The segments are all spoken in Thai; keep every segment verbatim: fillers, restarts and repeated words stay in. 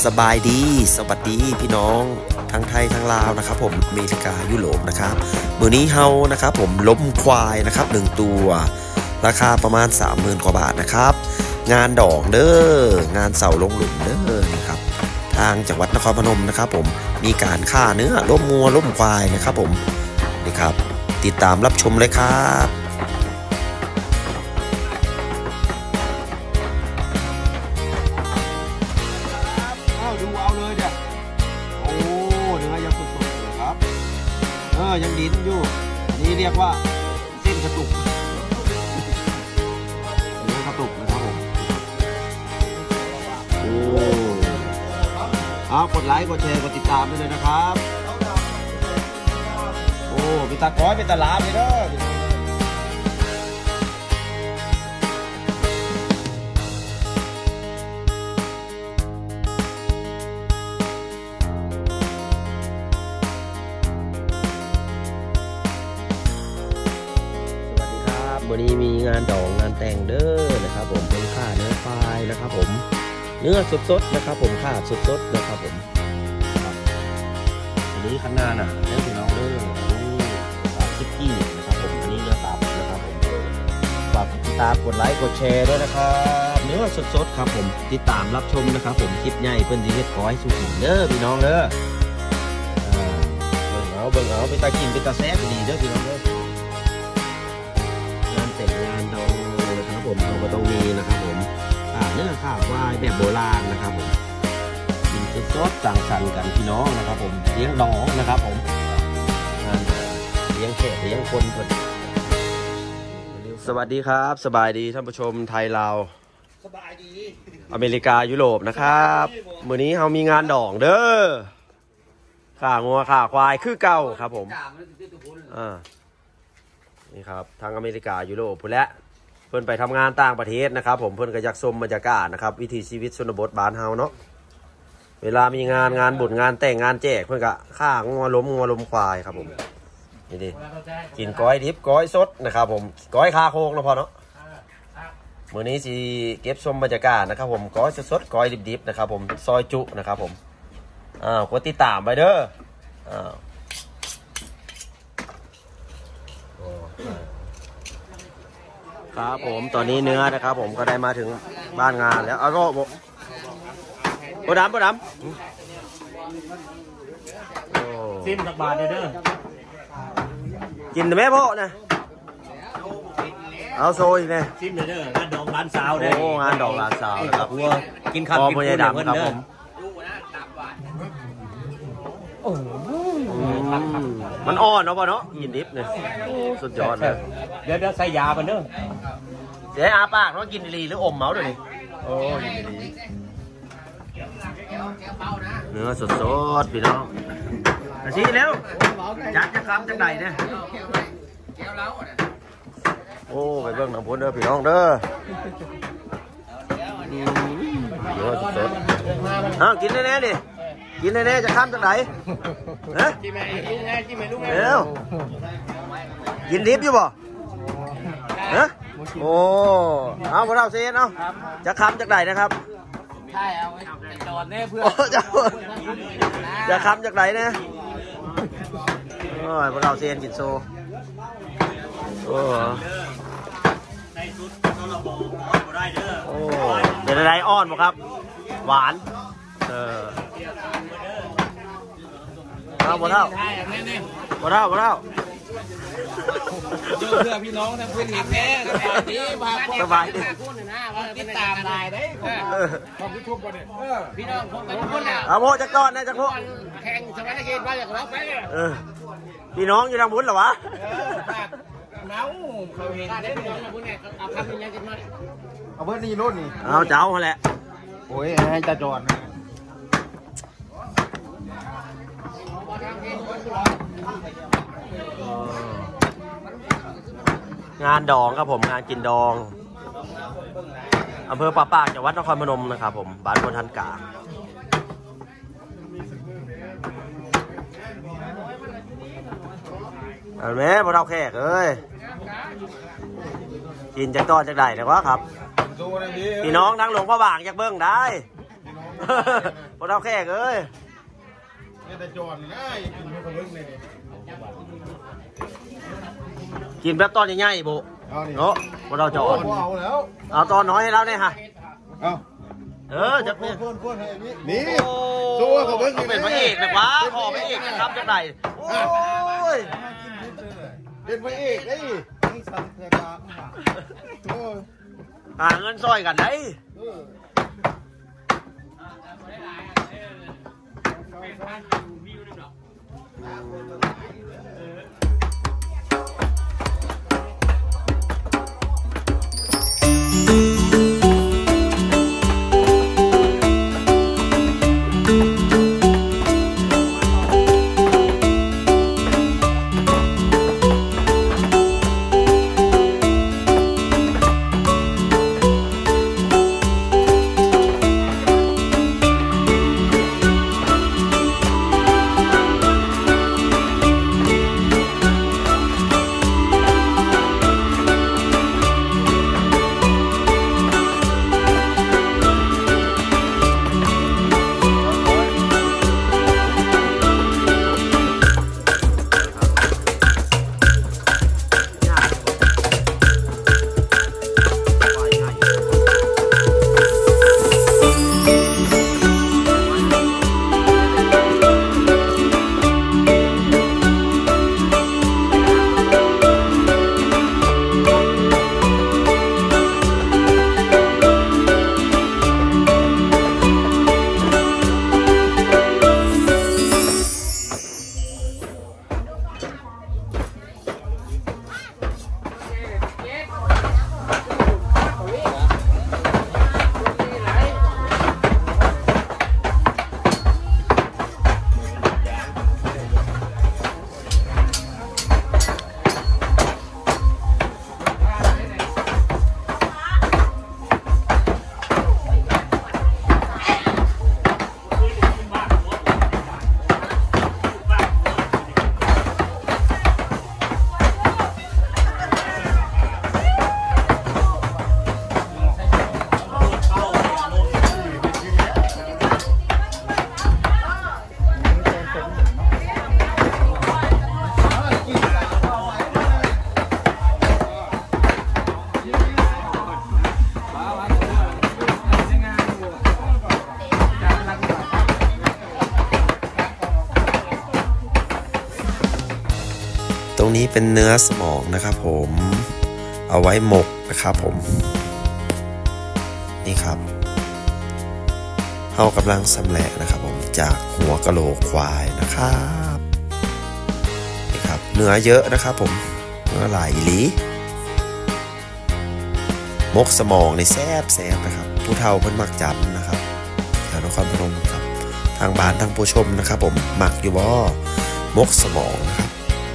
สบายดีสวัสดีพี่น้องทั้งไทยทั้งลาวนะครับผมอเมริกายุโรปนะครับมื้อนี้เฮานะครับผมล้มควายนะครับหนึ่งตัวราคาประมาณ สามหมื่น กว่าบาทนะครับงานดองเด้องานเสาลงหลุมเด้อนะครับทางจังหวัดนครพนมนะครับผมมีการฆ่าเนื้อล้มงัวล้มควายนะครับผมนี่ครับติดตามรับชมเลยครับยังดินอยู่นี่เรียกว่าเส้นกระตุกเส้นกระตุกนะครับผมโอ้เอากดไลค์กดแชร์กดติดตามด้วยเลยนะครับโอ้เป็นตาก้อยเป็นตาลาบเลยเด้อวันนี้มีงานดองงานแต่งเด้อนะครับผมเป็นค่าเนื้อควายนะครับผมเนื้อสดๆนะครับผมค่าสดๆนะครับผมอันนี้ขนาดน่ะเนื้อพี่น้องเด้อนี่สามสิบกี้นะครับผมอันนี้เนื้อตับนะครับผมฝากติดตามกดไลค์กดแชร์ด้วยนะครับเนื้อสดๆครับผมติดตามรับชมนะครับผมคลิปใหญ่เพิ่นสิเฮ็ดขอให้สุขุมเด้อพี่น้องเด้อเบิ่งเอาเบิ่งเอาเป็นตากินเป็นตาแซ่บดีเด้อพี่น้องเด้อแต่งงานดองนะครับผมเราก็ต้องมีนะครับผมอ่าเนื้อข้าววายแบบโบราณนะครับผมกินสดๆสั่งสรรค์กันพี่น้องนะครับผมเลี้ยงน้องนะครับผมเลี้ยงแขกเลี้ยงคนสวัสดีครับสบายดีท่านผู้ชมไทยลาวสบายดีอเมริกายุโรปนะครับมื้อนี้เรามีงานดองเด้อข่างัวข่าควายคือเก่าครับผมอ่านี่ครับทางอเมริกายุโรปพูดแล้วเพื่อนไปทำงานต่างประเทศนะครับผมเพื่อนก็อยากชมบรรยากาศนะครับวิถีชีวิตชนบทบ้านเฮาเนาะเวลามีงานงานบุญงานแต่งงานแจกเพื่อนก็ฆ่างัวล้มงัวล้มควายครับผมนี่ดิกินก้อยดิบก้อยสดนะครับผมก้อยคาโคกนะพอเนาะมื้อนี้สิเก็บชมบรรยากาศนะครับผมก้อยสดๆก้อยดิบๆนะครับผมซอยจุนะครับผมอ้าวกดติดตามไปเด้ออ้าวครับผมตอนนี้เนื้อนะครับผมก็ได้มาถึงบ้านงานแล้วเอาโบโบดำโบดำซิมสักบาทเด้อกินไหมพ่อนะเอาโซยเนี่ยซิมเด้องานดองร้านสาวเด้อโอ้งานดองร้านสาวนะครับกินข้าวกินกุ้งดำครับผมมันอ่อนเนาะพ่อเนาะกินดิบเนี่ยสุดยอดเลยเดี๋ยวเดี๋ยวใส่ยาไปเด้อเดี๋ยวอาปากเนาะกินดีหรืออมเมาส์ด้วยนี่โอ้กินดีเนื้อสดๆพี่น้องชี้แล้วจัดจะคำจังใดเนี่ยโอ้ไปเบิ่งน้ำพุนเด้อพี่น้องเด้อเนื้อสดๆอ้าวกินแน่ๆดิกินแน่ๆจะข้ามจากไหนฮะกินแม่ลูกแม่กินแม่ลูกแม่เร็วกินดิบอยู่บ่ฮะโอ้เอาพวกเราเซียนเอาจะข้ามจากไหนนะครับใช่เอาจอดแน่เพื่อนจะจะข้ามจากไหนเนี่ยโอ้ยพวกเราเซียนกินโซโอ้โอ้เป็นอะไรอ่อนบ่ครับหวานเออเอาหมดแล้วหมดแล้วหมดแล้วเพื่อพี่น้องทั้งพื้นที่แท้สบายดีสบายดีติดตามได้ได้ของทุกคนเนี่ยพี่น้องทุกคนเนี่ยเอาโมจะก้อนนะจะโมแข่งสมัยนักเรียนว่าอย่างเราไปเออพี่น้องอยู่ทางบุญเหรอวะเนาเขาเห็นได้พี่น้องทางบุญเนี่ยเอาคำเป็นยังกินมาเอาเพื่อนนี่รุ่นนี่เอาเจ้าแหละโอ้ยให้จะจอดนะงานดองครับผมงานกินดองอำเภอป่าปากจังหวัดนครพนมนะครับผมบ้านพลทันกาเอาไหมพวกเราแขกเอ้ยกินจากต้อนจากใดแต่ว่าครับพี่น้องทั้งหลวงพระบางจากเบิ้งได้พอเราแขกเอ้ยแต่จอนนะกินเขาเบิ้งเลยกินแบบตอนใหญ่ๆบุเนาะพอเราจอดเอาแล้วเอาตอนน้อยให้เราเนี่ยฮะเอาเออจะพูเนี่ดยพูดพูดให้นี่นี่โอ้สู้เขาเบิ้งเป็นพระเอกนะวะขอพระเอกนะครับจังไหนโอ้ยเป็นพระเอกไอ้นี่สันเทกาโอ้ยหาเงินซอยกันได้ตรงนี้เป็นเนื้อสมองนะครับผมเอาไว้หมกนะครับผมนี่ครับเรากำลังสำแหละนะครับผมจากหัวกะโหลกควายนะครับนี่ครับเนื้อเยอะนะครับผมเนื้อหลายอีหลีมกสมองในแซ่บแซ่บนะครับผู้เฒ่าเพิ่นมักจำนะครับแถวนครพนมครับทางบ้านทางผู้ชมนะครับผมมักอยู่บ่มกสมองนะครับ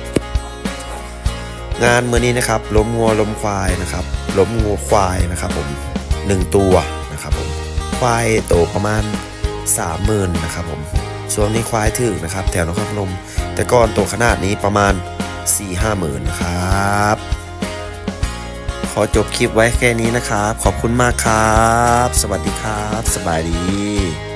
งานมื้อนี้นะครับล้มงัวล้มควายนะครับล้มงัวควายนะครับผมหนึ่งตัวนะครับผมควายโตประมาณ สามหมื่น นะครับผมช่วงนี้ควายถึงนะครับแถวนครพนมแต่ก่อนโตขนาดนี้ประมาณ สี่ห้าหมื่น นะครับขอจบคลิปไว้แค่นี้นะครับขอบคุณมากครับสวัสดีครับสบายดี